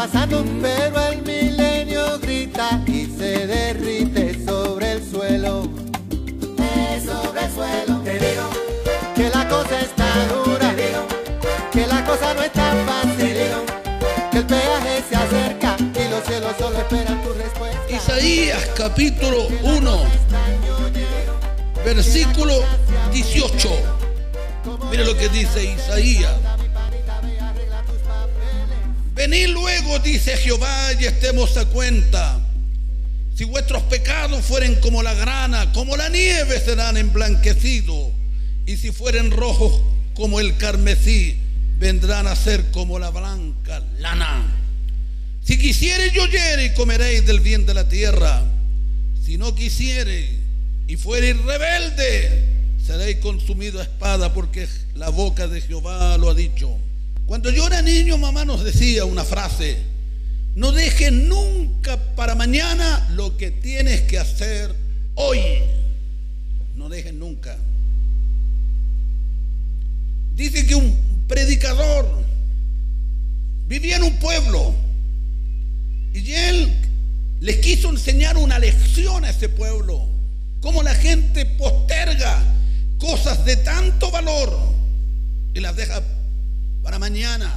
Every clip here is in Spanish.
pasando, pero el milenio grita y se derrite sobre el suelo. Sobre el suelo. Te digo que la cosa está dura. Te digo que la cosa no es tan fácil. Te digo que el peaje se acerca y los cielos solo esperan tu respuesta. Isaías capítulo 1, versículo 18. Mire lo que dice Isaías. Venid luego, dice Jehová, y estemos a cuenta. Si vuestros pecados fueren como la grana, como la nieve serán emblanquecidos. Y si fueren rojos como el carmesí, vendrán a ser como la blanca lana. Si quisiereis y oyereis, comeréis del bien de la tierra. Si no quisiereis y fuereis rebelde, seréis consumidos a espada, porque la boca de Jehová lo ha dicho. Cuando yo era niño, mamá nos decía una frase: no dejes nunca para mañana lo que tienes que hacer hoy. No dejes nunca. Dice que un predicador vivía en un pueblo y él les quiso enseñar una lección a ese pueblo. Cómo la gente posterga cosas de tanto valor y las deja para mañana.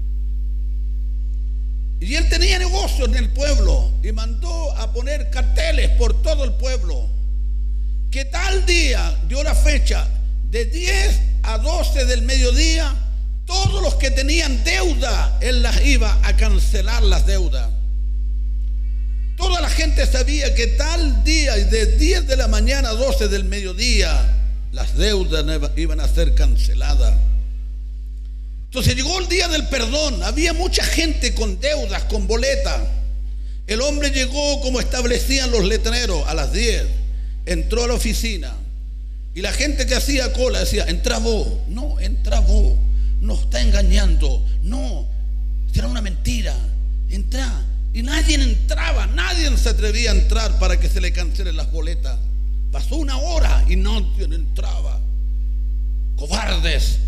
Y él tenía negocios en el pueblo y mandó a poner carteles por todo el pueblo que tal día, dio la fecha, de 10 a 12 del mediodía, todos los que tenían deuda, él las iba a cancelar las deudas. Toda la gente sabía que tal día, de 10 de la mañana a 12 del mediodía, las deudas iban a ser canceladas. Entonces llegó el día del perdón. Había mucha gente con deudas, con boletas. El hombre llegó como establecían los letreros a las 10. Entró a la oficina y la gente que hacía cola decía: entra vos. No, entra vos. Nos está engañando. No, será una mentira. Entra. Y nadie entraba, nadie se atrevía a entrar para que se le cancelen las boletas. Pasó una hora y nadie entraba. Cobardes.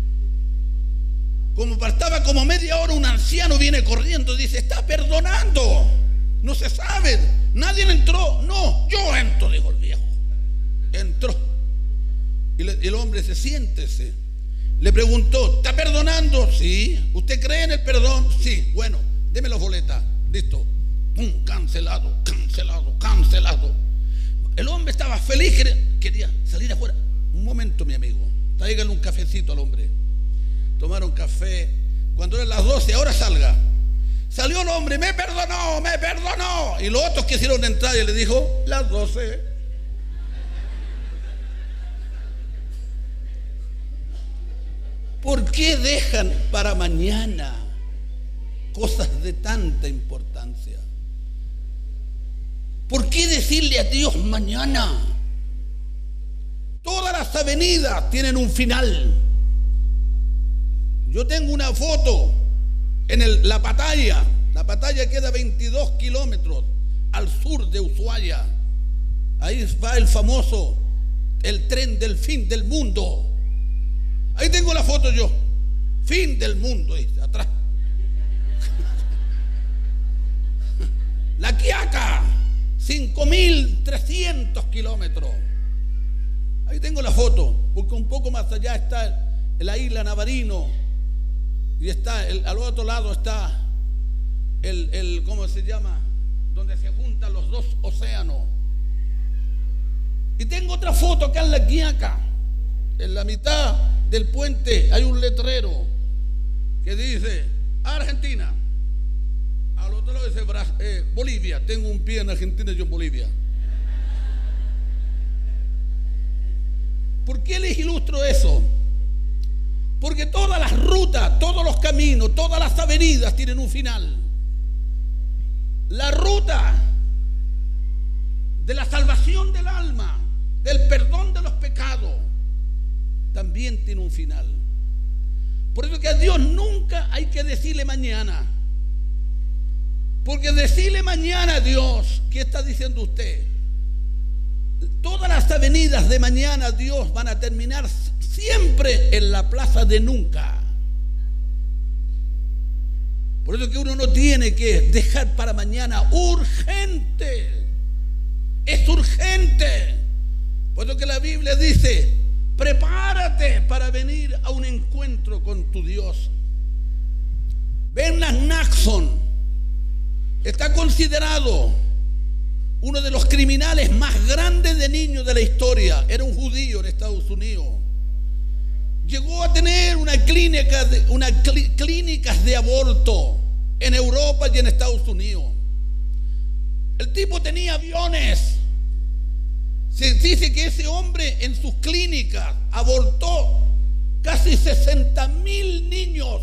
Como faltaba como media hora, un anciano viene corriendo y dice: está perdonando. No se sabe, nadie entró. No, yo entro, dijo el viejo. Entró. Y el hombre dice: siéntese. Le preguntó: ¿está perdonando? Sí. ¿Usted cree en el perdón? Sí. Bueno, deme las boletas. Listo. Cancelado, cancelado, cancelado. El hombre estaba feliz, quería salir afuera. Un momento, mi amigo, tráigale un cafecito al hombre. Tomaron café. Cuando eran las 12, ahora salga. Salió el hombre: me perdonó, me perdonó. Y los otros quisieron entrar y le dijo: las 12. ¿Por qué dejan para mañana cosas de tanta importancia? ¿Por qué decirle a Dios mañana? Todas las avenidas tienen un final. Yo tengo una foto en La Patalla. La Patalla queda 22 kilómetros al sur de Ushuaia. Ahí va el famoso, el tren del fin del mundo. Ahí tengo la foto yo. Fin del mundo, ahí atrás. La Quiaca, 5.300 kilómetros. Ahí tengo la foto, porque un poco más allá está la isla Navarino. Y está, al otro lado está ¿cómo se llama? Donde se juntan los dos océanos. Y tengo otra foto acá en La Quiaca. En la mitad del puente hay un letrero que dice Argentina. Al otro lado dice Bolivia. Tengo un pie en Argentina y yo en Bolivia. ¿Por qué les ilustro eso? Porque todas las rutas, todos los caminos, todas las avenidas tienen un final. La ruta de la salvación del alma, del perdón de los pecados, también tiene un final. Por eso que a Dios nunca hay que decirle mañana. Porque decirle mañana a Dios, ¿qué está diciendo usted? Todas las avenidas de mañana, Dios, van a terminar siempre en la plaza de nunca. Por eso que uno no tiene que dejar para mañana. Urgente. Es urgente. Por eso que la Biblia dice: prepárate para venir a un encuentro con tu Dios. Bernard Naxon está considerado uno de los criminales más grandes de niños de la historia. Era un judío en Estados Unidos. Llegó a tener unas clínicas de aborto en Europa y en Estados Unidos. El tipo tenía aviones. Se dice que ese hombre en sus clínicas abortó casi 60.000 niños.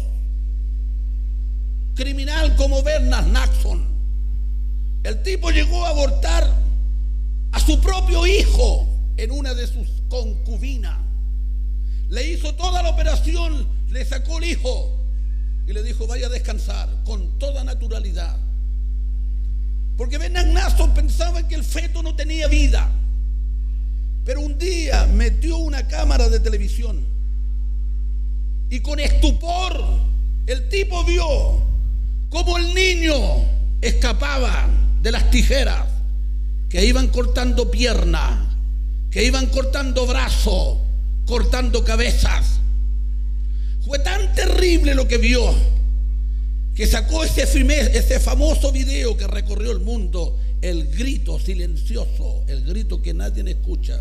Criminal como Bernard Naxon. El tipo llegó a abortar a su propio hijo en una de sus concubinas. Le hizo toda la operación, le sacó el hijo y le dijo: vaya a descansar, con toda naturalidad. Porque Bernard Naxon pensaba que el feto no tenía vida. Pero un día metió una cámara de televisión y con estupor el tipo vio cómo el niño escapaba de las tijeras que iban cortando piernas, que iban cortando brazos, cortando cabezas. Fue tan terrible lo que vio que sacó ese famoso video que recorrió el mundo, el grito silencioso, el grito que nadie escucha.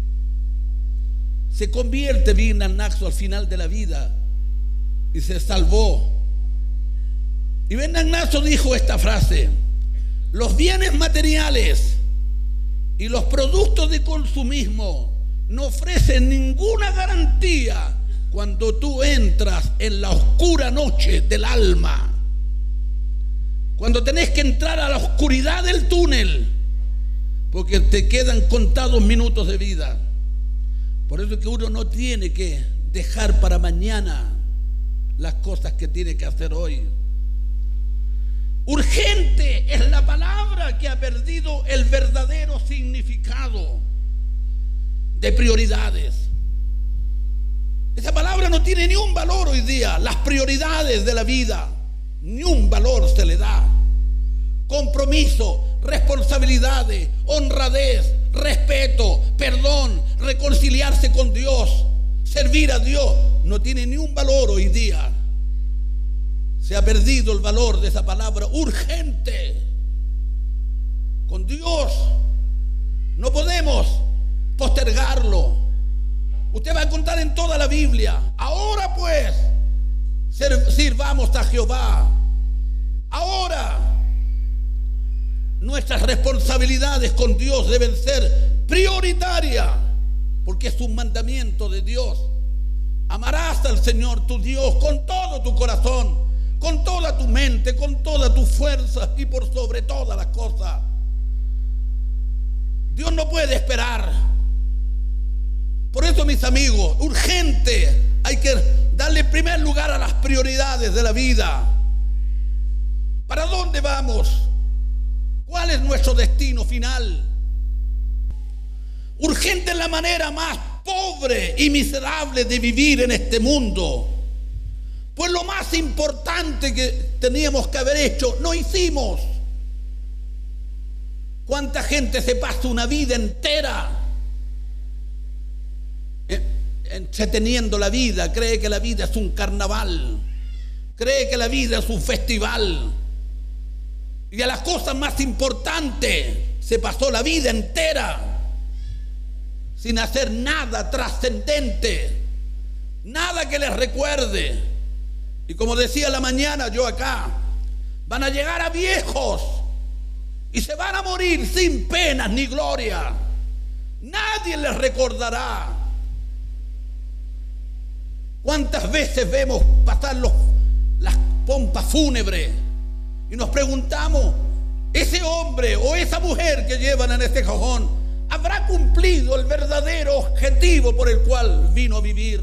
Se convierte Bernard Naxon al final de la vida y se salvó. Y Bernard Naxon dijo esta frase: los bienes materiales y los productos de consumismo no ofrecen ninguna garantía cuando tú entras en la oscura noche del alma, cuando tenés que entrar a la oscuridad del túnel, porque te quedan contados minutos de vida. Por eso es que uno no tiene que dejar para mañana las cosas que tiene que hacer hoy. Urgente es la palabra que ha perdido el verdadero significado de prioridades. Esa palabra no tiene ni un valor hoy día. Las prioridades de la vida, ni un valor se le da. Compromiso, responsabilidades, honradez, respeto, perdón, reconciliarse con Dios, servir a Dios, no tiene ni un valor hoy día. Se ha perdido el valor de esa palabra urgente. Con Dios no podemos postergarlo. Usted va a encontrar en toda la Biblia: ahora pues sirvamos a Jehová. Ahora nuestras responsabilidades con Dios deben ser prioritarias, porque es un mandamiento de Dios. Amarás al Señor tu Dios con todo tu corazón, con toda tu mente, con toda tu fuerza y por sobre todas las cosas. Dios no puede esperar. Por eso, mis amigos, urgente, hay que darle primer lugar a las prioridades de la vida. ¿Para dónde vamos? ¿Cuál es nuestro destino final? Urgente es la manera más pobre y miserable de vivir en este mundo. Pues lo más importante que teníamos que haber hecho, no hicimos. ¿Cuánta gente se pasa una vida entera entreteniendo la vida? Cree que la vida es un carnaval, cree que la vida es un festival, y a las cosas más importantes se pasó la vida entera sin hacer nada trascendente, nada que les recuerde. Y como decía la mañana yo acá, van a llegar a viejos y se van a morir sin penas ni gloria. Nadie les recordará. ¿Cuántas veces vemos pasar las pompas fúnebres y nos preguntamos: ese hombre o esa mujer que llevan en este cajón, ¿habrá cumplido el verdadero objetivo por el cual vino a vivir?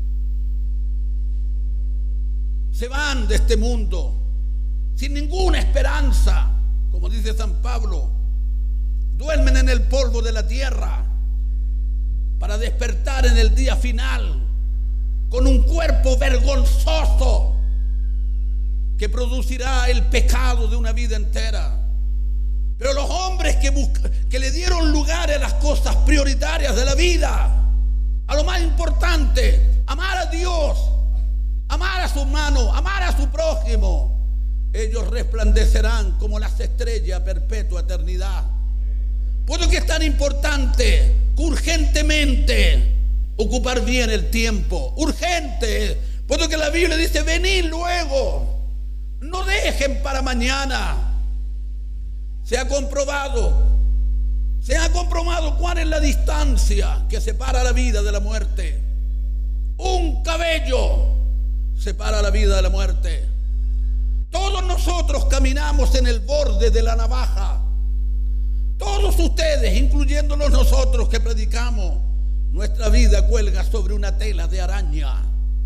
Se van de este mundo sin ninguna esperanza, como dice San Pablo. Duermen en el polvo de la tierra para despertar en el día final con un cuerpo vergonzoso que producirá el pecado de una vida entera. Pero los hombres que le dieron lugar a las cosas prioritarias de la vida, a lo más importante, amar a Dios, amar a su hermano, amar a su prójimo, ellos resplandecerán como las estrellas a perpetua eternidad. Por eso que es tan importante que urgentemente ocupar bien el tiempo, urgente. Por eso que la Biblia dice: venid luego, no dejen para mañana. Se ha comprobado cuál es la distancia que separa la vida de la muerte. Un cabello separa la vida de la muerte. Todos nosotros caminamos en el borde de la navaja. Todos ustedes, incluyéndonos nosotros que predicamos, nuestra vida cuelga sobre una tela de araña.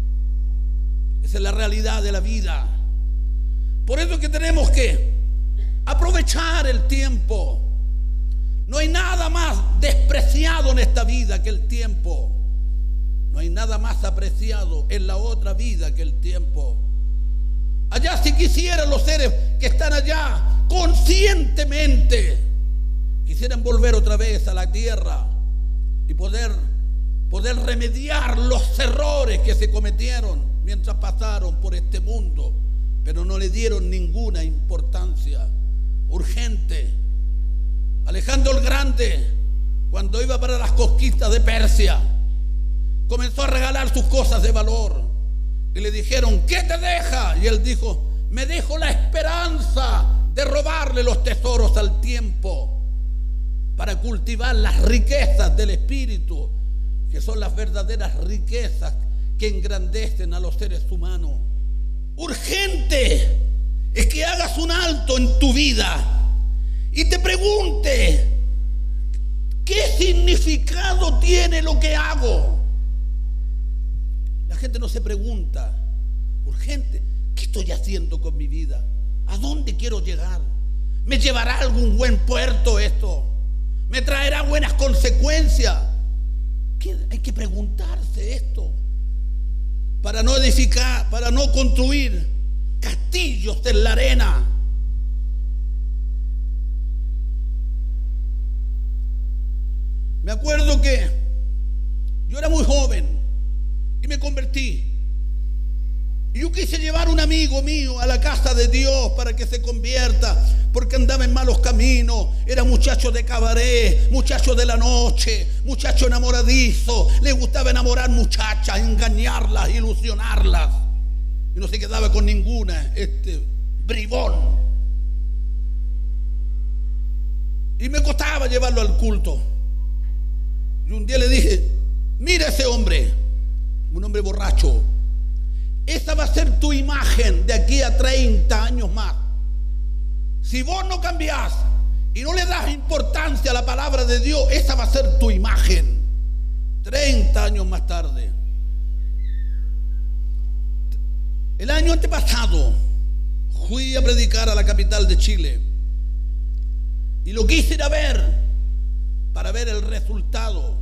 Esa es la realidad de la vida. Por eso que tenemos que aprovechar el tiempo. No hay nada más despreciado en esta vida que el tiempo. No hay nada más apreciado en la otra vida que el tiempo. Allá, si quisieran los seres que están allá conscientemente, quisieran volver otra vez a la tierra y poder remediar los errores que se cometieron mientras pasaron por este mundo, pero no le dieron ninguna importancia. Urgente. Alejandro el Grande, cuando iba para las conquistas de Persia, comenzó a regalar sus cosas de valor y le dijeron: ¿qué te deja? Y él dijo: me dejo la esperanza de robarle los tesoros al tiempo para cultivar las riquezas del espíritu, que son las verdaderas riquezas que engrandecen a los seres humanos. Urgente es que hagas un alto en tu vida y te pregunte: ¿qué significado tiene lo que hago? La gente no se pregunta. Urgente, ¿qué estoy haciendo con mi vida? ¿A dónde quiero llegar? ¿Me llevará a algún buen puerto esto? ¿Me traerá buenas consecuencias? Hay que preguntarse esto para no edificar, para no construir castillos en la arena. Me acuerdo que yo era muy joven y me convertí. Y yo quise llevar a un amigo mío a la casa de Dios para que se convierta, porque andaba en malos caminos. Era muchacho de cabaret, muchacho de la noche, muchacho enamoradizo. Le gustaba enamorar muchachas, engañarlas, ilusionarlas. Y no se quedaba con ninguna, bribón. Y me costaba llevarlo al culto. Y un día le dije: mira ese hombre, un hombre borracho. Esa va a ser tu imagen de aquí a 30 años más. Si vos no cambiás y no le das importancia a la palabra de Dios, esa va a ser tu imagen 30 años más tarde. El año antepasado fui a predicar a la capital de Chile y lo quise ir a ver para ver el resultado.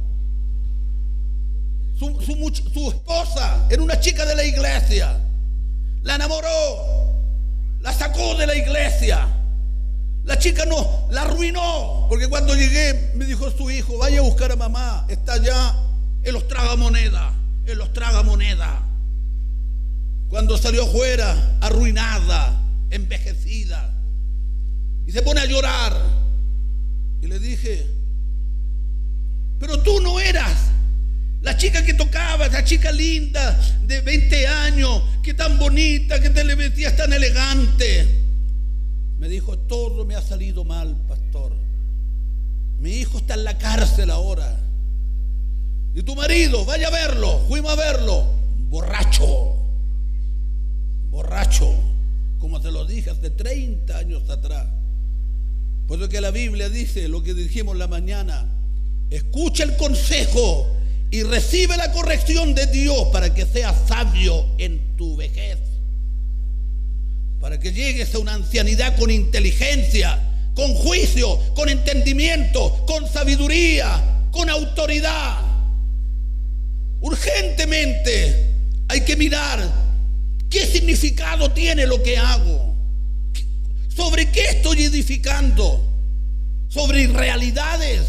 Su esposa era una chica de la iglesia. La enamoró, la sacó de la iglesia. La chica no, la arruinó, porque cuando llegué me dijo su hijo: vaya a buscar a mamá, está allá en los tragamonedas, en los tragamonedas. Cuando salió fuera, arruinada, envejecida, y se pone a llorar. Y le dije: pero tú no eras la chica que tocaba, esa chica linda de 20 años, que tan bonita, que te le vestías tan elegante. Me dijo: todo me ha salido mal, pastor. Mi hijo está en la cárcel ahora. Y tu marido, vaya a verlo. Fuimos a verlo. Borracho. Borracho. Como te lo dije hace 30 años atrás. Por eso que la Biblia dice lo que dijimos la mañana: escucha el consejo y recibe la corrección de Dios para que seas sabio en tu vejez, para que llegues a una ancianidad con inteligencia, con juicio, con entendimiento, con sabiduría, con autoridad. Urgentemente hay que mirar ¿Qué significado tiene lo que hago? ¿Sobre qué estoy edificando? ¿Sobre irrealidades?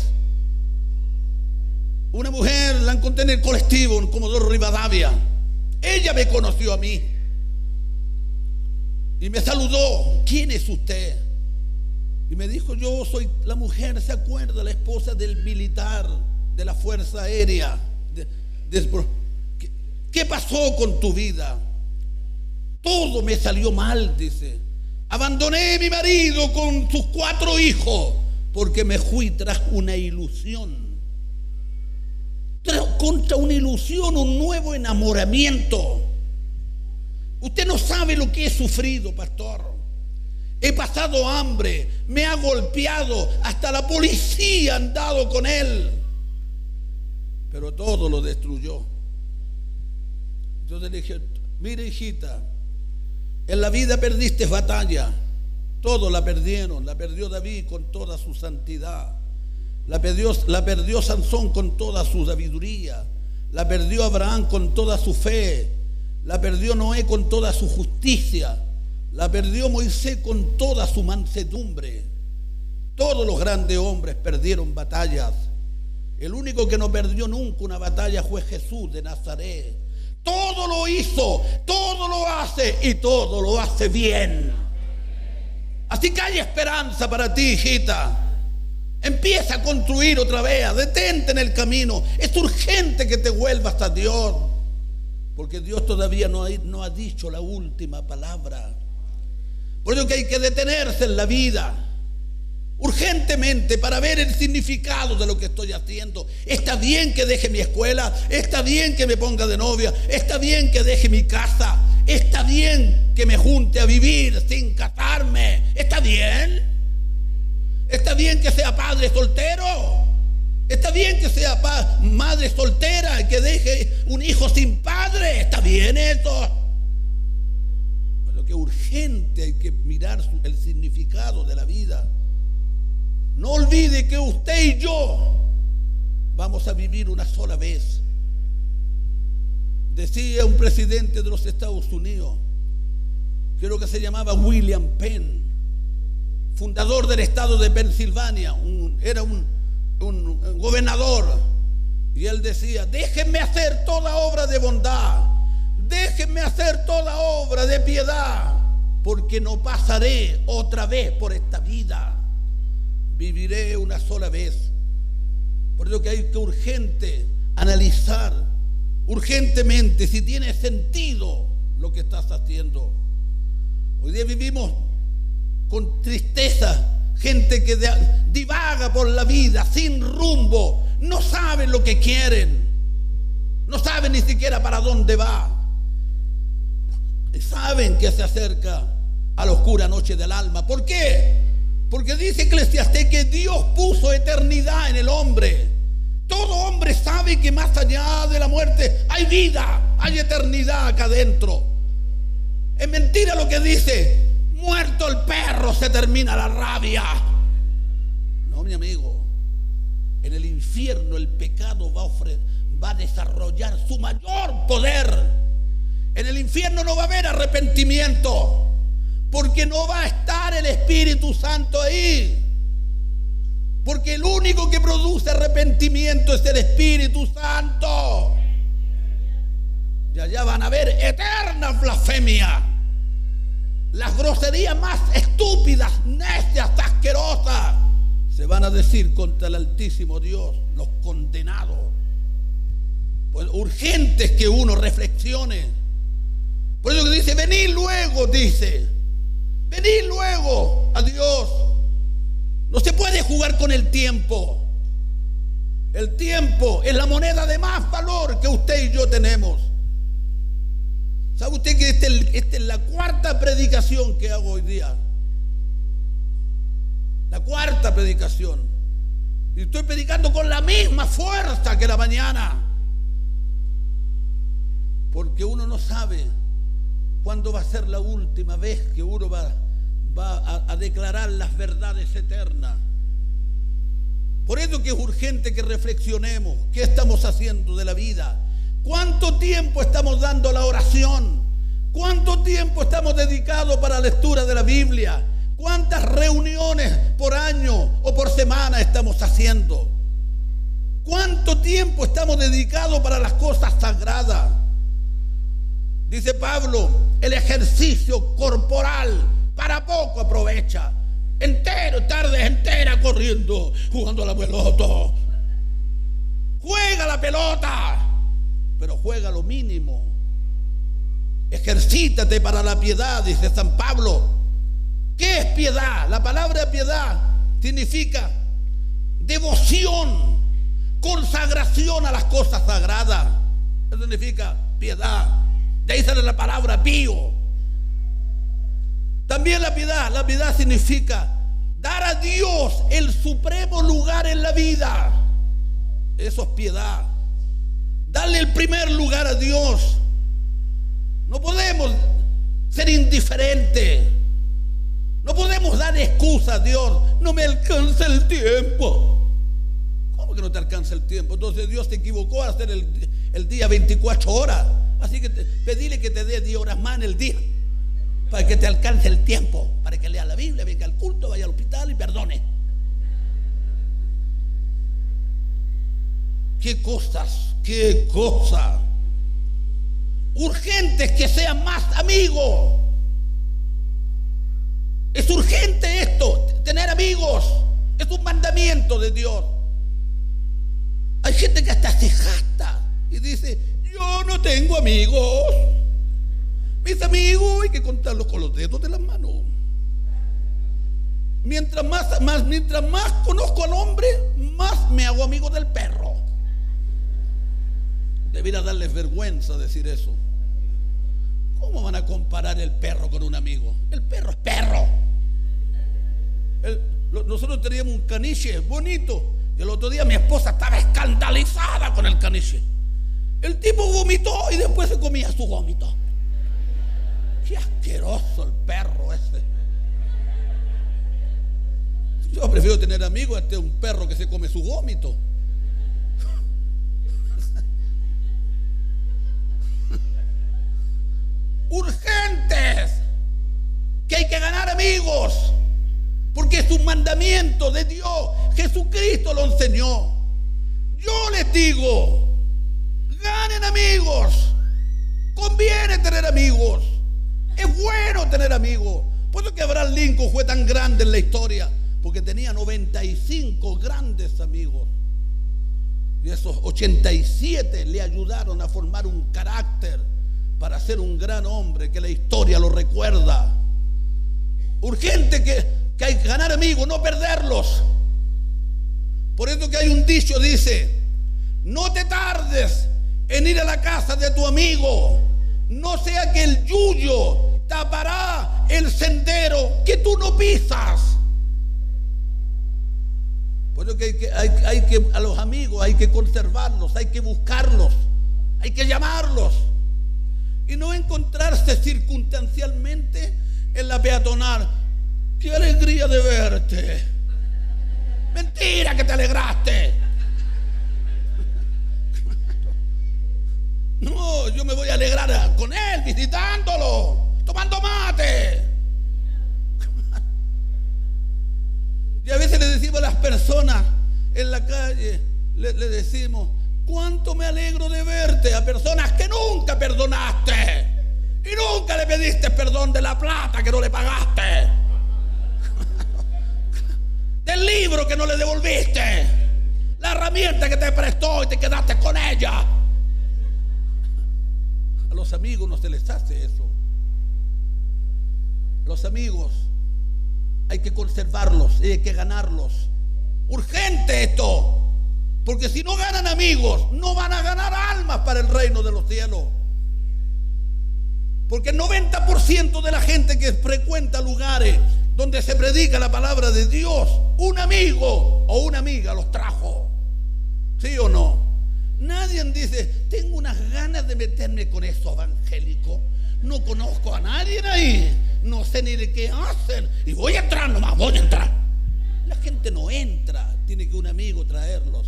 Una mujer la encontré en el colectivo, en Comodoro Rivadavia. Ella me conoció a mí y me saludó. ¿Quién es usted? Y me dijo: yo soy la mujer, ¿se acuerda? La esposa del militar de la Fuerza Aérea. ¿Qué pasó con tu vida? Todo me salió mal, dice. Abandoné a mi marido con sus 4 hijos porque me fui tras una ilusión. Contra una ilusión, un nuevo enamoramiento. Usted no sabe lo que he sufrido, pastor. He pasado hambre, me ha golpeado, hasta la policía ha andado con él, pero todo lo destruyó. Entonces le dije: mire, hijita, en la vida perdiste batalla. Todos la perdieron. La perdió David con toda su santidad. La perdió Sansón con toda su sabiduría. La perdió Abraham con toda su fe. La perdió Noé con toda su justicia. La perdió Moisés con toda su mansedumbre. Todos los grandes hombres perdieron batallas. El único que no perdió nunca una batalla fue Jesús de Nazaret. Todo lo hizo, todo lo hace y todo lo hace bien. Así que hay esperanza para ti, hijita. Empieza a construir otra vez, detente en el camino. Es urgente que te vuelvas a Dios, porque Dios todavía no ha dicho la última palabra. Por eso que hay que detenerse en la vida urgentemente para ver el significado de lo que estoy haciendo. Está bien que deje mi escuela, está bien que me ponga de novia, está bien que deje mi casa, está bien que me junte a vivir sin casarme, está bien. Está bien que sea padre soltero, está bien que sea madre soltera y que deje un hijo sin padre, está bien eso. Pero que urgente hay que mirar el significado de la vida. No olvide que usted y yo vamos a vivir una sola vez. Decía un presidente de los Estados Unidos, creo que se llamaba William Penn, fundador del estado de Pensilvania, era un gobernador, y él decía: déjenme hacer toda obra de bondad, déjenme hacer toda obra de piedad, porque no pasaré otra vez por esta vida, viviré una sola vez. Por eso que hay que urgente analizar urgentemente si tiene sentido lo que estás haciendo. Hoy día vivimos con tristeza, gente que divaga por la vida sin rumbo, no saben lo que quieren, no saben ni siquiera para dónde va, saben que se acerca a la oscura noche del alma. ¿Por qué? Porque dice Eclesiastés que Dios puso eternidad en el hombre. Todo hombre sabe que más allá de la muerte hay vida, hay eternidad acá adentro. Es mentira lo que dice: muerto el perro se termina la rabia. No, mi amigo, en el infierno el pecado va a desarrollar su mayor poder. En el infierno no va a haber arrepentimiento, porque no va a estar el Espíritu Santo ahí. Porque el único que produce arrepentimiento es el Espíritu Santo. Y allá van a haber eterna blasfemia. Las groserías más estúpidas, necias, asquerosas se van a decir contra el Altísimo Dios, los condenados. Pues urgente es que uno reflexione. Por eso que dice: venid luego, dice, venid luego a Dios. No se puede jugar con el tiempo. El tiempo es la moneda de más valor que usted y yo tenemos. ¿Sabe usted que esta es la 4ª predicación que hago hoy día? La 4ª predicación. Y estoy predicando con la misma fuerza que la mañana. Porque uno no sabe cuándo va a ser la última vez que uno va a declarar las verdades eternas. Por eso que es urgente que reflexionemos qué estamos haciendo de la vida. ¿Cuánto tiempo estamos dando a la oración? ¿Cuánto tiempo estamos dedicados para la lectura de la Biblia? ¿Cuántas reuniones por año o por semana estamos haciendo? ¿Cuánto tiempo estamos dedicados para las cosas sagradas? Dice Pablo, el ejercicio corporal para poco aprovecha. Tardes enteras corriendo, jugando a la pelota. Juega la pelota, pero juega lo mínimo. Ejercítate para la piedad, dice San Pablo. ¿Qué es piedad? La palabra piedad significa devoción, consagración a las cosas sagradas. Eso significa piedad. De ahí sale la palabra pío. También la piedad significa dar a Dios el supremo lugar en la vida. Eso es piedad. Darle el primer lugar a Dios. No podemos ser indiferentes. No podemos dar excusas a Dios. No me alcanza el tiempo. ¿Cómo que no te alcanza el tiempo? Entonces Dios te equivocó a hacer el día 24 horas. Así que pedile que te dé 10 horas más en el día, para que te alcance el tiempo, para que lea la Biblia, venga al culto, vaya al hospital y perdone. Qué cosas. Urgente es que sean más amigos. Es urgente esto, tener amigos. Es un mandamiento de Dios. Hay gente que hasta se jacta y dice: yo no tengo amigos. Mis amigos hay que contarlos con los dedos de las manos. Mientras más conozco al hombre, más me hago amigo del perro. Debería darles vergüenza decir eso. ¿Cómo van a comparar el perro con un amigo? El perro es perro. Nosotros teníamos un caniche bonito. Y el otro día mi esposa estaba escandalizada con el caniche. El tipo vomitó y después se comía su vómito. Qué asqueroso el perro ese. Yo prefiero tener amigos a un perro que se come su vómito. Urgentes, que hay que ganar amigos, porque es un mandamiento de Dios. Jesucristo lo enseñó. Yo les digo, ganen amigos. Conviene tener amigos. Es bueno tener amigos. Por eso que Abraham Lincoln fue tan grande en la historia, porque tenía 95 grandes amigos. Y esos 87 le ayudaron a formar un carácter para ser un gran hombre que la historia lo recuerda. Urgente que hay que ganar amigos, no perderlos. Por eso que hay un dicho, dice: no te tardes en ir a la casa de tu amigo, no sea que el yuyo tapará el sendero que tú no pisas. Por eso que hay que a los amigos hay que conservarlos, hay que buscarlos, hay que llamarlos. Y no encontrarse circunstancialmente en la peatonal. ¡Qué alegría de verte! ¡Mentira que te alegraste! No, yo me voy a alegrar con él, visitándolo, tomando mate. Y a veces le decimos a las personas en la calle, le decimos: cuánto me alegro de verte, a personas que nunca perdonaste y nunca le pediste perdón de la plata que no le pagaste, del libro que no le devolviste, la herramienta que te prestó y te quedaste con ella. A los amigos no se les hace eso. Los amigos hay que conservarlos y hay que ganarlos. Urgente esto. Porque si no ganan amigos, no van a ganar almas para el reino de los cielos. Porque el 90% de la gente que frecuenta lugares donde se predica la palabra de Dios, un amigo o una amiga los trajo. ¿Sí o no? Nadie dice: tengo unas ganas de meterme con eso evangélico. No conozco a nadie ahí. No sé ni de qué hacen. Y voy a entrar nomás, voy a entrar. La gente no entra. Tiene que un amigo traerlos.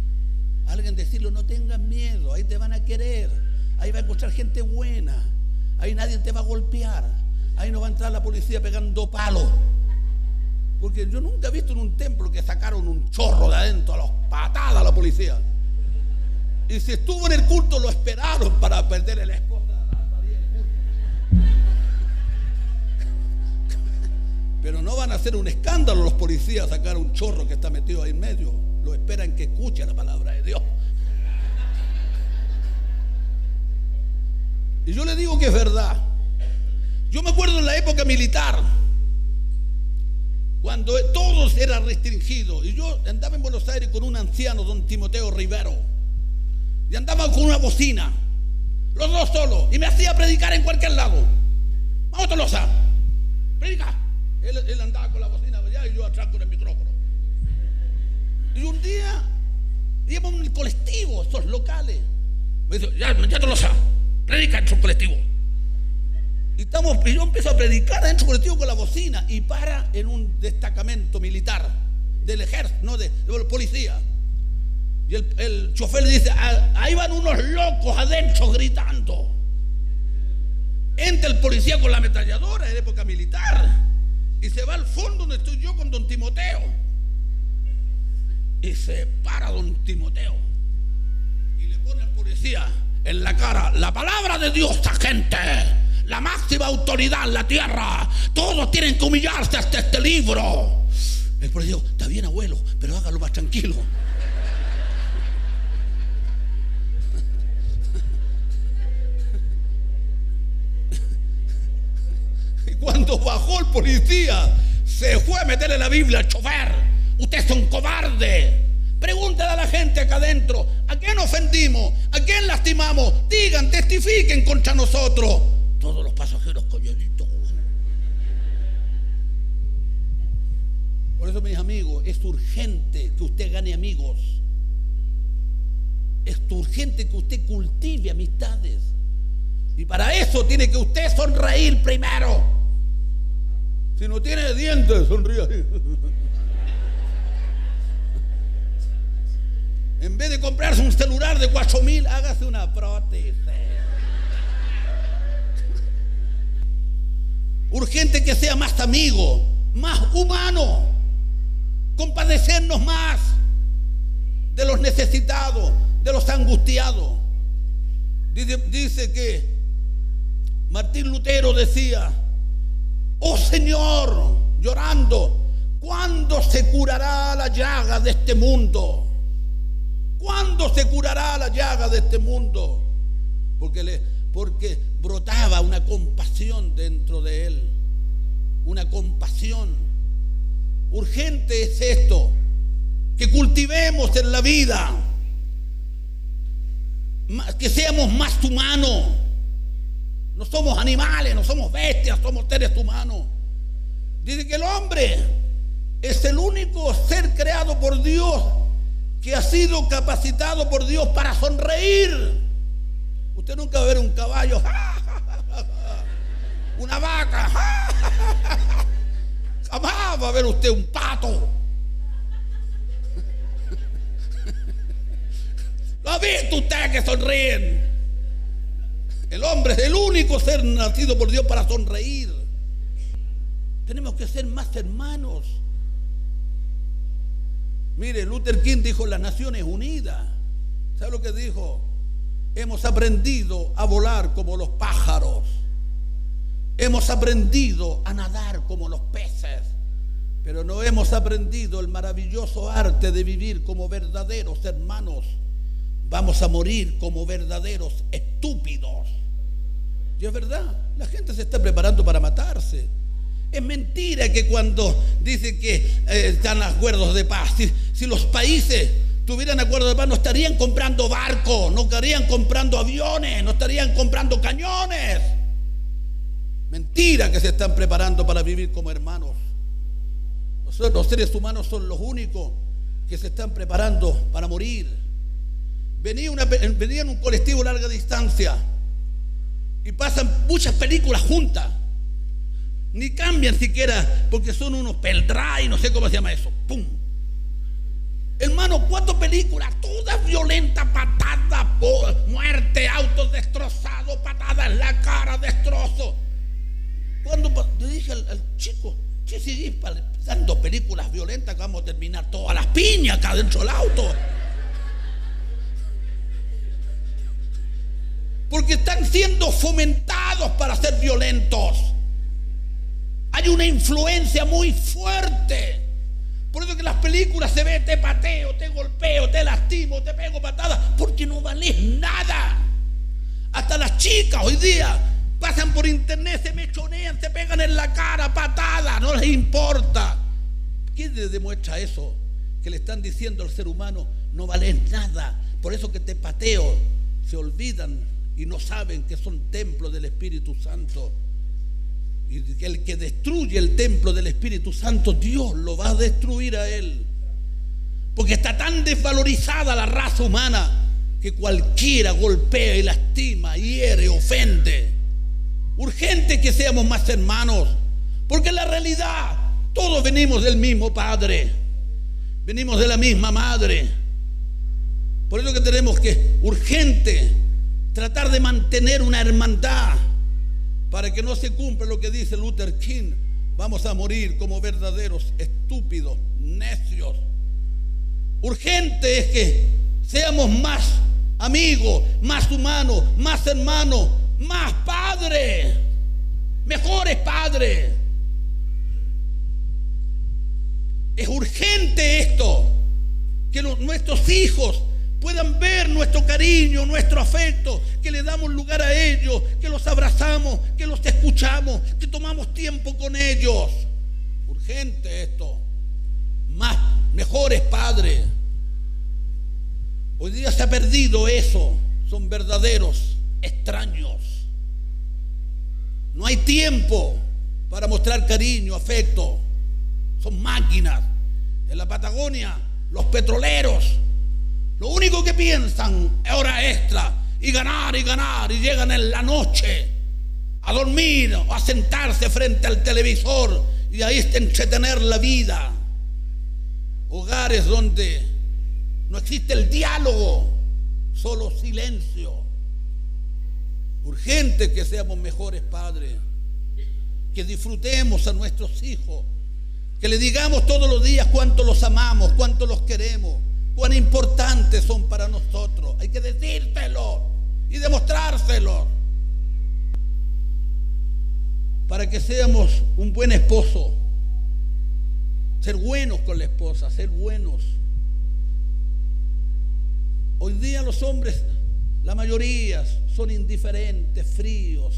Alguien decirle: no tengas miedo, ahí te van a querer, ahí va a encontrar gente buena, Ahí nadie te va a golpear. Ahí no va a entrar la policía pegando palos. Porque yo nunca he visto en un templo que sacaron un chorro de adentro a las patadas a la policía. Y si estuvo en el culto lo esperaron para perder la esposa. Pero no van a hacer un escándalo los policías a sacar un chorro que está metido ahí en medio. Lo esperan que escuche la palabra de Dios. Y yo le digo que es verdad. Yo me acuerdo en la época militar, cuando todo era restringido, y yo andaba en Buenos Aires con un anciano, don Timoteo Rivero, y andaba con una bocina, los dos solos, y me hacía predicar en cualquier lado. Vamos, Tolosa, predica. Él andaba con la bocina allá y yo atrás con el micrófono. Y un día íbamos en el colectivo, estos locales. Me dice, ya Tolosa, predica en su colectivo. Y yo empiezo a predicar dentro del colectivo con la bocina y para en un destacamento militar del ejército, no de policía. Y el chofer le dice, ahí van unos locos adentro gritando. Entra el policía con la ametralladora en época militar y se va al fondo donde estoy yo con don Timoteo. Y se para don Timoteo y le pone al policía en la cara, la palabra de Dios, gente, la máxima autoridad en la tierra, todos tienen que humillarse hasta este libro. El policía dijo, está bien, abuelo, pero hágalo más tranquilo. Y cuando bajó el policía, se fue a meterle la Biblia al chofer. Usted es un cobarde. Pregúntale a la gente acá adentro, ¿a quién ofendimos? ¿A quién lastimamos? Digan, testifiquen contra nosotros. Todos los pasajeros calladitos. Por eso, mis amigos, es urgente que usted gane amigos. Es urgente que usted cultive amistades. Y para eso tiene que usted sonreír primero. Si no tiene dientes, sonríe así. En vez de comprarse un celular de 4.000, hágase una prótesis. Urgente que sea más amigo, más humano, compadecernos más de los necesitados, de los angustiados. Dice que Martín Lutero decía, oh Señor, llorando, ¿cuándo se curará la llaga de este mundo? ¿Cuándo se curará la llaga de este mundo? Porque brotaba una compasión dentro de él. Una compasión. Urgente es esto, que cultivemos en la vida, que seamos más humanos. No somos animales, no somos bestias, somos seres humanos. Dice que el hombre es el único ser creado por Dios que ha sido capacitado por Dios para sonreír. Usted nunca va a ver un caballo, una vaca, jamás va a ver usted un pato. ¿Lo ha visto usted que sonríen? El hombre es el único ser nacido por Dios para sonreír. Tenemos que ser más hermanos. Mire, Luther King dijo las Naciones Unidas. ¿Sabe lo que dijo? Hemos aprendido a volar como los pájaros. Hemos aprendido a nadar como los peces. Pero no hemos aprendido el maravilloso arte de vivir como verdaderos hermanos. Vamos a morir como verdaderos estúpidos. Y es verdad, la gente se está preparando para matarse. Es mentira que cuando dicen que están acuerdos de paz, si los países tuvieran acuerdos de paz, no estarían comprando barcos, no estarían comprando aviones, no estarían comprando cañones. Mentira que se están preparando para vivir como hermanos. Nosotros, los seres humanos, son los únicos que se están preparando para morir. Venía en un colectivo larga distancia y pasan muchas películas juntas. Ni cambian siquiera porque son unos pendrive, no sé cómo se llama eso. ¡Pum! Hermano, 4 películas, todas violentas, patadas, muerte, autos destrozados, patadas en la cara, destrozo. Cuando le dije al chico, si seguís dando películas violentas, que vamos a terminar todas las piñas acá dentro del auto. Porque están siendo fomentados para ser violentos. Hay una influencia muy fuerte. Por eso que en las películas se ve: te pateo, te golpeo, te lastimo, te pego patadas, porque no vales nada. Hasta las chicas hoy día pasan por internet, se mechonean, se pegan en la cara, patadas, no les importa. ¿Qué les demuestra eso? Que le están diciendo al ser humano: no vales nada. Por eso que te pateo. Se olvidan y no saben que son templos del Espíritu Santo. Y que el que destruye el templo del Espíritu Santo, Dios lo va a destruir a él. Porque está tan desvalorizada la raza humana que cualquiera golpea y lastima, hiere, ofende. Urgente que seamos más hermanos, porque en la realidad todos venimos del mismo Padre, venimos de la misma Madre. Por eso que tenemos que, urgente, tratar de mantener una hermandad, para que no se cumpla lo que dice Luther King: vamos a morir como verdaderos estúpidos, necios. Urgente es que seamos más amigos, más humanos, más hermanos, más padres, mejores padres. Es urgente esto, que nuestros hijos puedan ver nuestro cariño, nuestro afecto, que le damos lugar a ellos, que los abrazamos, que los escuchamos, que tomamos tiempo con ellos. Urgente esto. Mejores padres. Hoy día se ha perdido eso. Son verdaderos extraños. No hay tiempo para mostrar cariño, afecto. Son máquinas. En la Patagonia, los petroleros, lo único que piensan es hora extra y ganar, y llegan en la noche a dormir o a sentarse frente al televisor y ahí entretener la vida. Hogares donde no existe el diálogo, solo silencio. Urgente que seamos mejores padres, que disfrutemos a nuestros hijos, que le digamos todos los días cuánto los amamos, cuánto los queremos, cuán importantes son para nosotros. Hay que decírselo y demostrárselo, para que seamos un buen esposo. Ser buenos con la esposa, ser buenos. Hoy día los hombres, la mayoría, son indiferentes, fríos.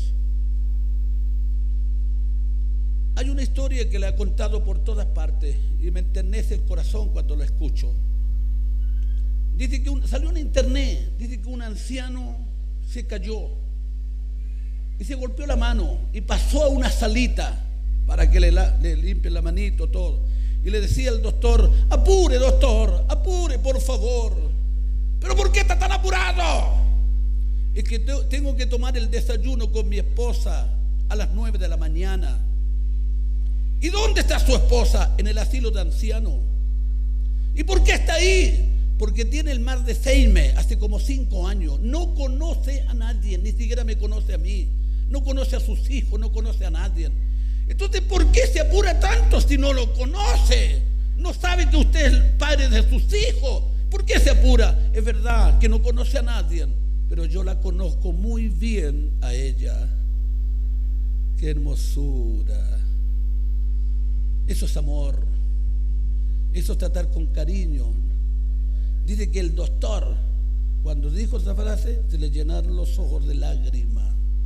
Hay una historia que la he contado por todas partes y me enternece el corazón cuando la escucho. Dice que salió en internet, dice que un anciano se cayó y se golpeó la mano y pasó a una salita para que le limpien la manito, todo. Y le decía al doctor: apure, doctor, apure, por favor. ¿Pero por qué está tan apurado? Es que tengo que tomar el desayuno con mi esposa a las 9 de la mañana. ¿Y dónde está su esposa? En el asilo de ancianos. ¿Y por qué está ahí? Porque tiene el mar de Seime hace como 5 años. No conoce a nadie, ni siquiera me conoce a mí. No conoce a sus hijos, no conoce a nadie. Entonces, ¿por qué se apura tanto si no lo conoce? No sabe que usted es el padre de sus hijos. ¿Por qué se apura? Es verdad que no conoce a nadie, pero yo la conozco muy bien a ella. ¡Qué hermosura! Eso es amor. Eso es tratar con cariño. Dice que el doctor, cuando dijo esa frase, se le llenaron los ojos de lágrimas.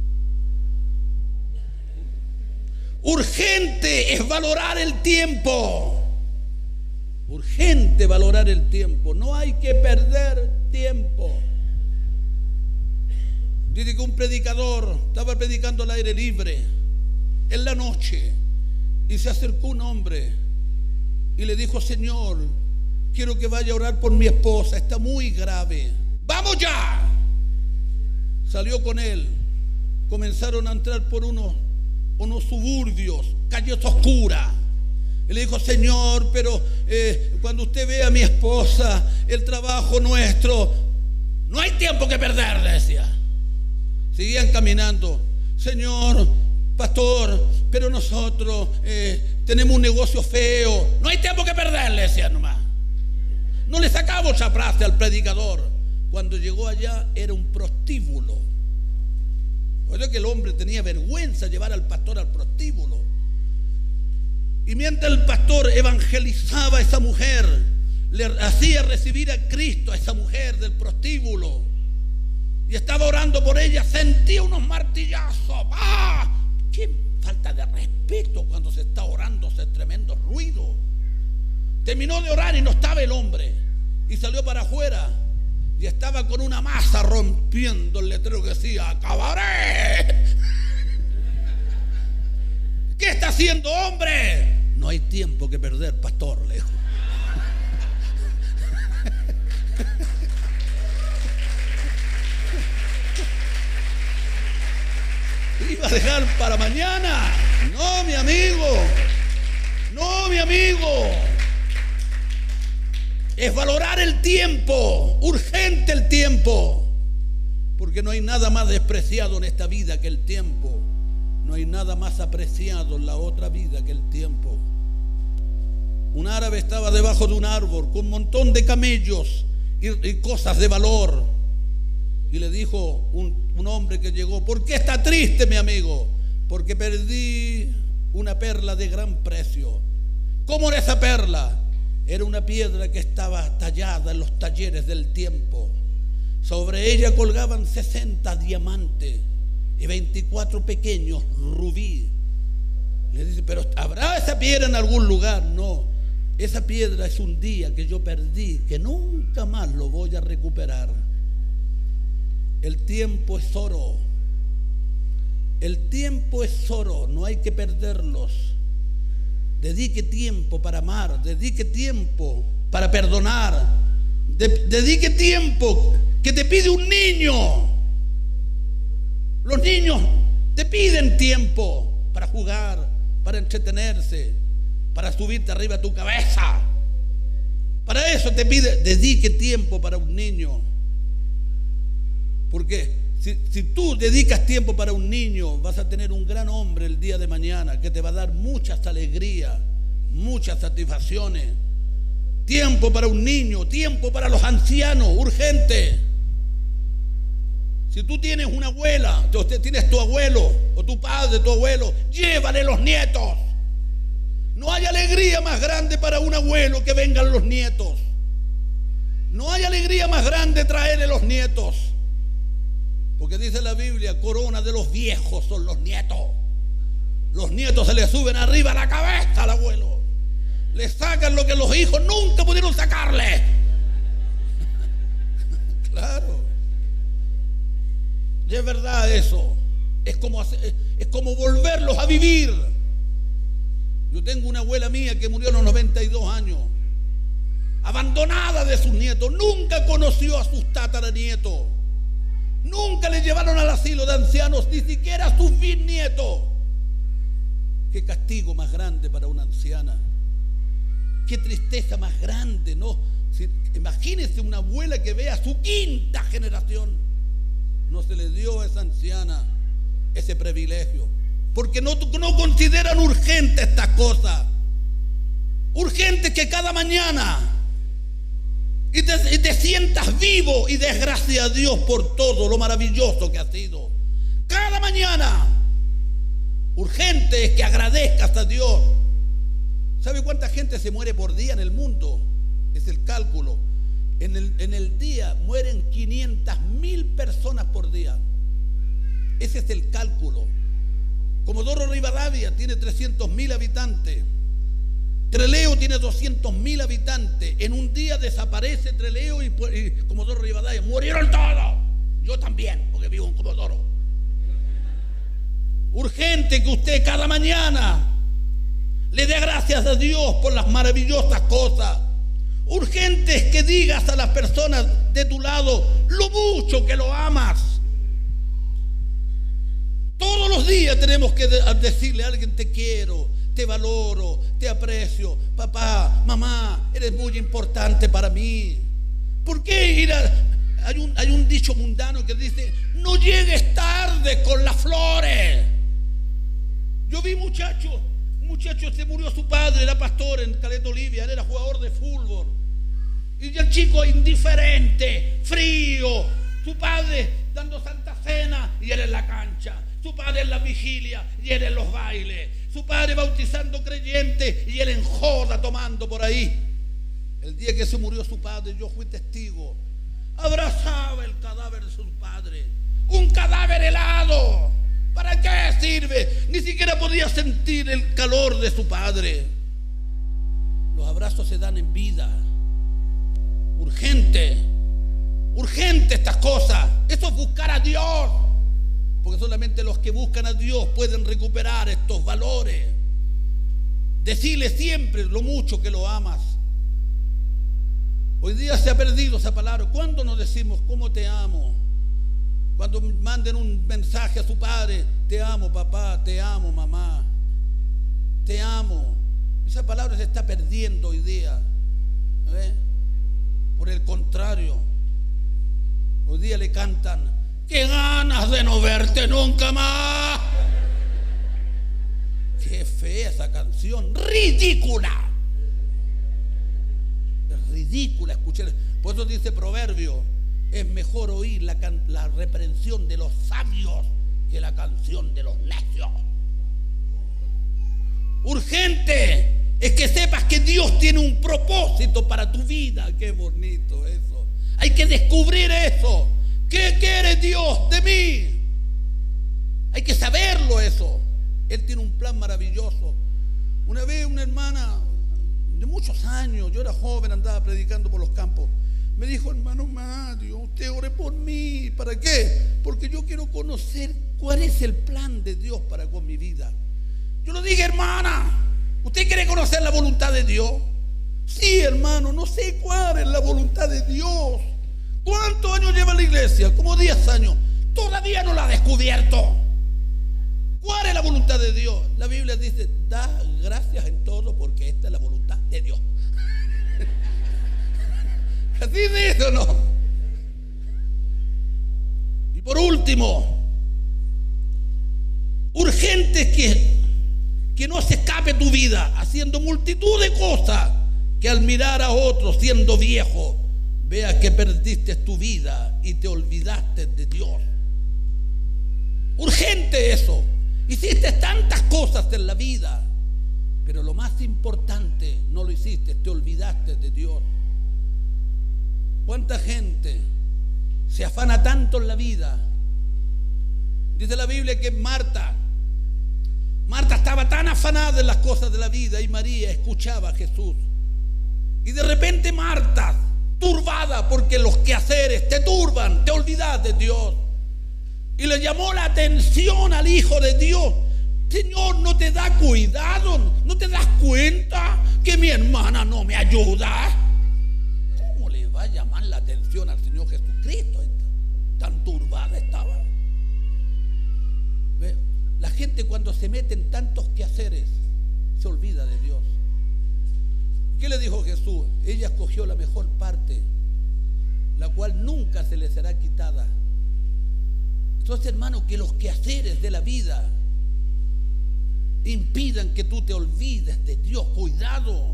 Urgente es valorar el tiempo. Urgente valorar el tiempo. No hay que perder tiempo. Dice que un predicador estaba predicando al aire libre en la noche y se acercó un hombre y le dijo: Señor, quiero que vaya a orar por mi esposa, está muy grave. ¡Vamos ya! Salió con él. Comenzaron a entrar por unos suburbios, calles oscuras. Y le dijo: Señor, pero cuando usted ve a mi esposa, el trabajo nuestro, no hay tiempo que perder, le decía. Seguían caminando. Señor, pastor, pero nosotros tenemos un negocio feo, no hay tiempo que perder, le decía nomás. No le sacaba otra frase al predicador. Cuando llegó allá era un prostíbulo. Por eso que el hombre tenía vergüenza de llevar al pastor al prostíbulo. Y mientras el pastor evangelizaba a esa mujer, le hacía recibir a Cristo a esa mujer del prostíbulo, y estaba orando por ella, sentía unos martillazos. ¡Ah! ¡Qué falta de respeto cuando se está orando! Ese tremendo ruido. Terminó de orar y no estaba el hombre, y salió para afuera y estaba con una masa rompiendo el letrero que decía: ¡acabaré! ¿Qué está haciendo, hombre? No hay tiempo que perder, pastor, le dijo. Iba a dejar para mañana. No, mi amigo. No, mi amigo. Es valorar el tiempo. Urgente el tiempo. Porque no hay nada más despreciado en esta vida que el tiempo. No hay nada más apreciado en la otra vida que el tiempo. Un árabe estaba debajo de un árbol con un montón de camellos y cosas de valor. Y le dijo un hombre que llegó: ¿por qué está triste, mi amigo? Porque perdí una perla de gran precio. ¿Cómo era esa perla? Era una piedra que estaba tallada en los talleres del tiempo. Sobre ella colgaban 60 diamantes y 24 pequeños rubíes. Le dice: ¿pero habrá esa piedra en algún lugar? No, esa piedra es un día que yo perdí, que nunca más lo voy a recuperar. El tiempo es oro. El tiempo es oro, no hay que perderlos. Dedique tiempo para amar, dedique tiempo para perdonar, dedique tiempo que te pide un niño. Los niños te piden tiempo para jugar, para entretenerse, para subirte arriba a tu cabeza. Para eso te pide, dedique tiempo para un niño. Porque si tú dedicas tiempo para un niño, vas a tener un gran hombre el día de mañana que te va a dar muchas alegrías, muchas satisfacciones. Tiempo para un niño, tiempo para los ancianos, urgente. Si tú tienes una abuela, tienes tu abuelo o tu padre, tu abuelo, llévale los nietos. No hay alegría más grande para un abuelo que vengan los nietos. No hay alegría más grande traerle los nietos. Porque dice la Biblia: corona de los viejos son los nietos. Los nietos se le suben arriba a la cabeza al abuelo. Le sacan lo que los hijos nunca pudieron sacarle. Claro. Y es verdad eso. Es como volverlos a vivir. Yo tengo una abuela mía que murió a los 92 años. Abandonada de sus nietos. Nunca conoció a sus tataranietos. Nunca le llevaron al asilo de ancianos, ni siquiera a sus bisnietos. Qué castigo más grande para una anciana. Qué tristeza más grande, ¿no? Imagínese una abuela que vea a su quinta generación. No se le dio a esa anciana ese privilegio. Porque no consideran urgente estas cosas. Urgente que cada mañana y te sientas vivo y des gracias a Dios por todo lo maravilloso que ha sido. Cada mañana. Urgente es que agradezcas a Dios. ¿Sabe cuánta gente se muere por día en el mundo? Es el cálculo. En el día mueren 500.000 personas por día. Ese es el cálculo. Comodoro Rivadavia tiene 300.000 habitantes. Trelew tiene 200.000 habitantes. En un día desaparece Trelew y Comodoro Rivadavia. Murieron todos. Yo también, porque vivo en Comodoro. Urgente que usted cada mañana le dé gracias a Dios por las maravillosas cosas. Urgente es que digas a las personas de tu lado lo mucho que lo amas. Todos los días tenemos que decirle a alguien: te quiero, te valoro, te aprecio. Papá, mamá, eres muy importante para mí. ¿Por qué ir a... Hay un dicho mundano que dice: no llegues tarde con las flores. Yo vi un muchacho se murió su padre, era pastor en Caleta Olivia, él era jugador de fútbol. Y el chico indiferente, frío, su padre dando Santa Cena y él en la cancha, su padre en la vigilia y él en los bailes, su padre bautizando creyentes y él en joda tomando por ahí. El día que se murió su padre, yo fui testigo. Abrazaba el cadáver de su padre, un cadáver helado. ¿Para qué sirve? Ni siquiera podía sentir el calor de su padre. Los abrazos se dan en vida. Urgente estas cosas. Eso es buscar a Dios, porque solamente los que buscan a Dios pueden recuperar estos valores. Decirle siempre lo mucho que lo amas. Hoy día se ha perdido esa palabra. ¿Cuándo nos decimos cómo te amo? Cuando manden un mensaje a su padre: te amo papá, te amo mamá, te amo. Esa palabra se está perdiendo hoy día. Por el contrario, hoy día le cantan: qué ganas de no verte nunca más. Qué fea esa canción, ridícula. Es ridícula escuchar. Por eso dice Proverbio: es mejor oír la reprensión de los sabios que la canción de los necios. Urgente es que sepas que Dios tiene un propósito para tu vida. Qué bonito eso. Hay que descubrir eso. ¿Qué quiere Dios de mí? Hay que saberlo eso. Él tiene un plan maravilloso. Una vez una hermana de muchos años, yo era joven, andaba predicando por los campos, me dijo: hermano Mario, usted ore por mí. ¿Para qué? Porque yo quiero conocer cuál es el plan de Dios para con mi vida. Yo le dije: hermana, ¿usted quiere conocer la voluntad de Dios? Sí, hermano, no sé cuál es la voluntad de Dios. ¿Cuántos años lleva la iglesia? Como 10 años. Todavía no la ha descubierto. ¿Cuál es la voluntad de Dios? La Biblia dice: da gracias en todo, porque esta es la voluntad de Dios. Así dice, ¿o no? Y por último, urgente que no se escape tu vida haciendo multitud de cosas, que al mirar a otros siendo viejo veas que perdiste tu vida y te olvidaste de Dios. Urgente eso. Hiciste tantas cosas en la vida, pero lo más importante no lo hiciste, te olvidaste de Dios. ¿Cuánta gente se afana tanto en la vida? Dice la Biblia que Marta estaba tan afanada en las cosas de la vida, y María escuchaba a Jesús. Y de repente Marta, turbada porque los quehaceres te turban, te olvidas de Dios. Y le llamó la atención al Hijo de Dios: Señor, ¿no te da cuidado? ¿No te das cuenta que mi hermana no me ayuda? ¿Cómo le va a llamar la atención al Señor Jesucristo? Tan turbada estaba. ¿Ve? La gente, cuando se mete en tantos quehaceres, se olvida de Dios. ¿Qué le dijo Jesús? Ella escogió la mejor parte, la cual nunca se le será quitada. Entonces, hermano, que los quehaceres de la vida impidan que tú te olvides de Dios. Cuidado.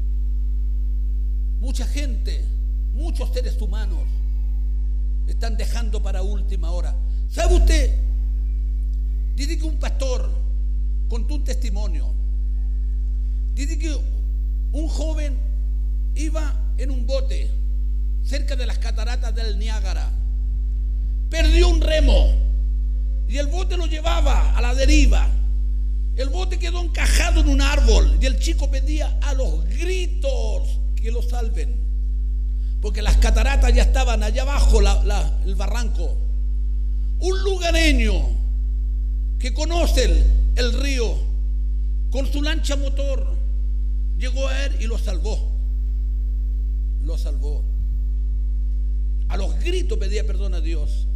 Mucha gente, muchos seres humanos están dejando para última hora. ¿Sabe usted? Dice que un pastor contó un testimonio. Dice que un joven iba en un bote cerca de las cataratas del Niágara. Perdió un remo y el bote lo llevaba a la deriva. El bote quedó encajado en un árbol y el chico pedía a los gritos que lo salven, porque las cataratas ya estaban allá abajo, el barranco. Un lugareño que conoce el río, con su lancha motor llegó a él y lo salvó. Lo salvó. A los gritos pedía perdón a Dios.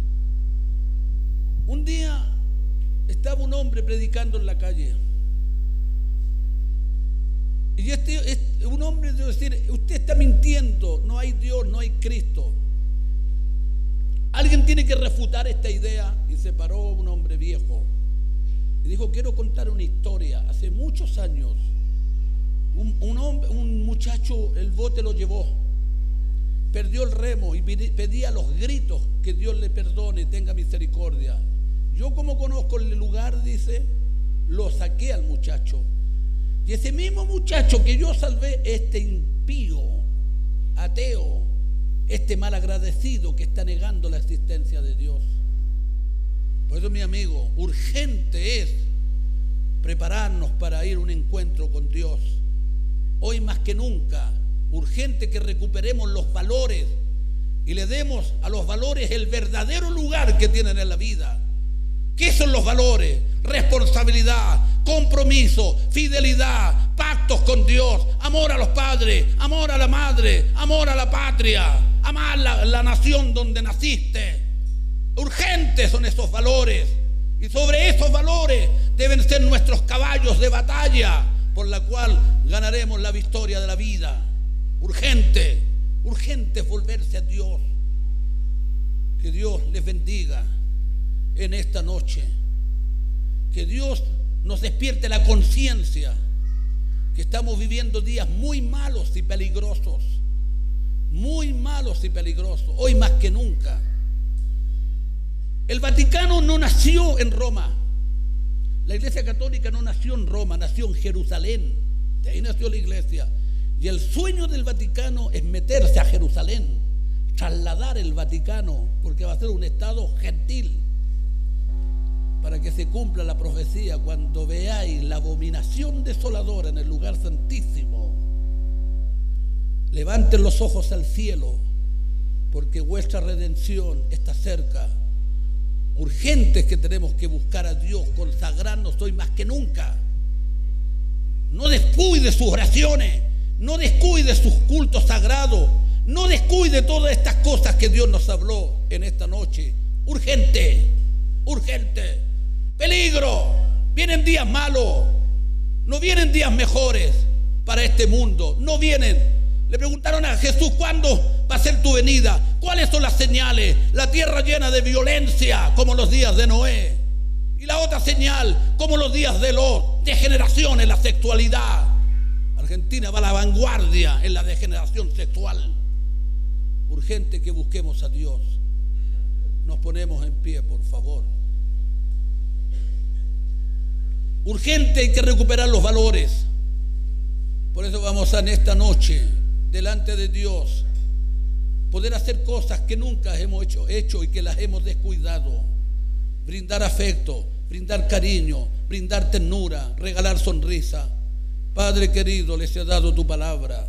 Un día estaba un hombre predicando en la calle Y un hombre debe decir: usted está mintiendo, no hay Dios, no hay Cristo. Alguien tiene que refutar esta idea. Y se paró un hombre viejo y dijo: quiero contar una historia. Hace muchos años un muchacho, el bote lo llevó, perdió el remo y pedía a los gritos que Dios le perdone y tenga misericordia. Yo, como conozco el lugar, dice, lo saqué al muchacho. Y ese mismo muchacho que yo salvé, este impío, ateo, este malagradecido que está negando la existencia de Dios. Por eso, mi amigo, urgente es prepararnos para ir a un encuentro con Dios. Hoy más que nunca, urgente que recuperemos los valores y le demos a los valores el verdadero lugar que tienen en la vida. ¿Qué son los valores? Responsabilidad, compromiso, fidelidad, pactos con Dios, amor a los padres, amor a la madre, amor a la patria, amar la nación donde naciste. Urgentes son esos valores, y sobre esos valores deben ser nuestros caballos de batalla por la cual ganaremos la victoria de la vida. Urgente es volverse a Dios. Que Dios les bendiga en esta noche. Que Dios nos despierte la conciencia que estamos viviendo días muy malos y peligrosos. Muy malos y peligrosos, hoy más que nunca. El Vaticano no nació en Roma. La Iglesia Católica no nació en Roma, nació en Jerusalén. De ahí nació la Iglesia. Y el sueño del Vaticano es meterse a Jerusalén, trasladar el Vaticano, porque va a ser un estado gentil, para que se cumpla la profecía: cuando veáis la abominación desoladora en el lugar santísimo, levanten los ojos al cielo, porque vuestra redención está cerca. Urgentes que tenemos que buscar a Dios, consagrarnos hoy más que nunca. No descuide sus oraciones, no descuide sus cultos sagrados, no descuide todas estas cosas que Dios nos habló en esta noche. Urgente, peligro. Vienen días malos, no vienen días mejores para este mundo, no vienen. Le preguntaron a Jesús: ¿cuándo va a ser tu venida? ¿Cuáles son las señales? La tierra llena de violencia, como los días de Noé. Y la otra señal, como los días de Lot, degeneración en la sexualidad. Argentina va a la vanguardia en la degeneración sexual. Urgente que busquemos a Dios. Nos ponemos en pie, por favor. Urgente, hay que recuperar los valores. Por eso vamos a, en esta noche, delante de Dios, poder hacer cosas que nunca hemos hecho y que las hemos descuidado. Brindar afecto, brindar cariño, brindar ternura, regalar sonrisa. Padre querido, les he dado tu palabra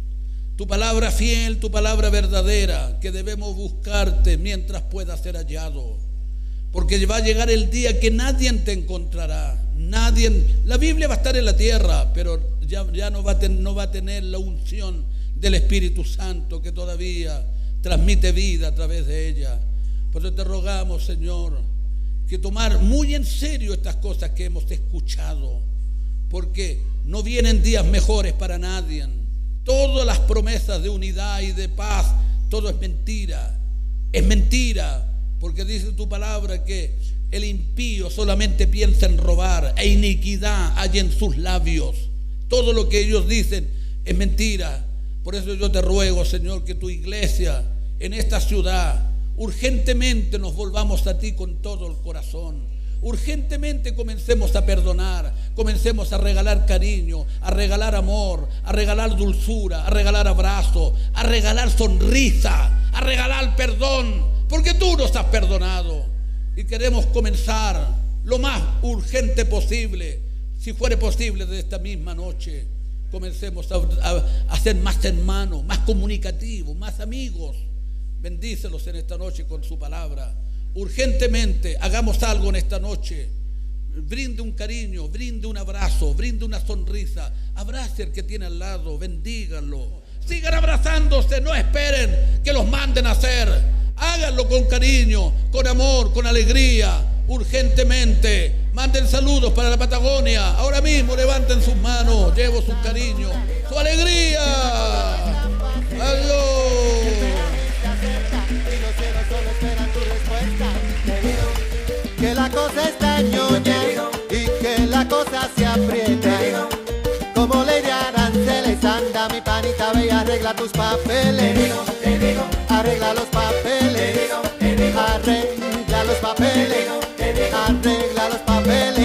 fiel, tu palabra verdadera, que debemos buscarte mientras pueda ser hallado, porque va a llegar el día que nadie te encontrará. La Biblia va a estar en la tierra, pero ya no va a tener la unción del Espíritu Santo, que todavía transmite vida a través de ella. Por eso te rogamos, Señor, que tomar muy en serio estas cosas que hemos escuchado, porque no vienen días mejores para nadie. Todas las promesas de unidad y de paz, todo es mentira. Es mentira, porque dice tu palabra que el impío solamente piensa en robar, e iniquidad hay en sus labios. Todo lo que ellos dicen es mentira. Por eso yo te ruego, Señor, que tu iglesia en esta ciudad urgentemente nos volvamos a ti con todo el corazón. Urgentemente comencemos a perdonar, comencemos a regalar cariño, a regalar amor, a regalar dulzura, a regalar abrazo, a regalar sonrisa, a regalar perdón, porque tú nos has perdonado. Y queremos comenzar lo más urgente posible, si fuere posible de esta misma noche. Comencemos a ser más hermanos, más comunicativos, más amigos. Bendícelos en esta noche con su palabra. Urgentemente hagamos algo en esta noche. Brinde un cariño, brinde un abrazo, brinde una sonrisa. Abrace al que tiene al lado, bendíganlo. Sigan abrazándose, no esperen que los manden a hacer. Háganlo con cariño, con amor, con alegría. urgentemente. Manden saludos para la Patagonia. Ahora mismo levanten sus manos. Llevo su cariño, su alegría. Adiós. Que la cosa está ñoña y que la cosa se aprieta. Como Lady Aranceles, anda mi panita, ve y arregla tus papeles. Arregla los papeles. Arregla los papeles. Arregla los papeles.